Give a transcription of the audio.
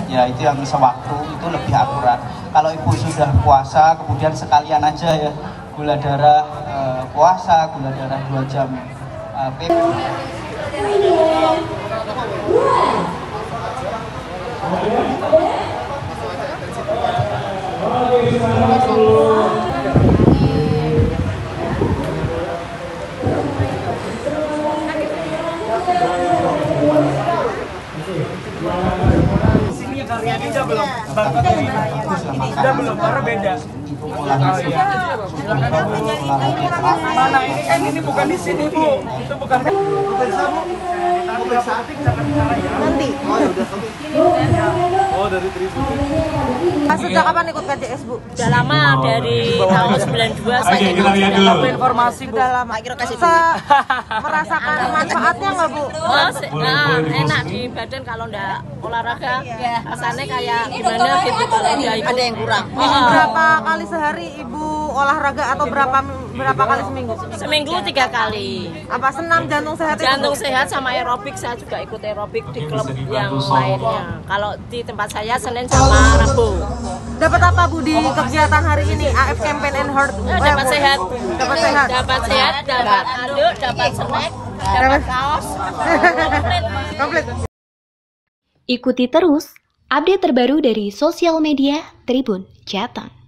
ya itu yang sewaktu itu lebih akurat. Kalau ibu sudah puasa kemudian sekalian aja ya gula darah puasa, gula darah 2 jam Sudah belum? Sudah belum, karena beda. Oh iya. Mana ini kan ini bukan di sini Bu, itu bukan. Nanti. Oh dari Tribun. Sejak kapan ikut KJS Bu? Udah lama, dari tahun 92 saya ikut. Tahu informasi Bu. Sudah lama. Merasakan manfaatnya nggak Bu? Oh, enak di badan kalau nggak olahraga. Rasanya kayak gimana gitu kalau nggak ikut. Ada yang kurang. Berapa kali sehari Ibu olahraga atau berapa kali seminggu? Seminggu 3 kali. Apa senam jantung sehat itu? Jantung sehat sama aerobik, saya juga ikut aerobik di klub yang lainnya. Kalau di tempat saya Senin sama Rabu. Dapat apa Bu di kegiatan hari ini? AF Campaign and Heart. Dapat sehat. Dapat sehat. Dapat sehat, dapat anduk, dapat snack, dapat kaos. Komplit. Ikuti terus update terbaru dari sosial media Tribun Jateng.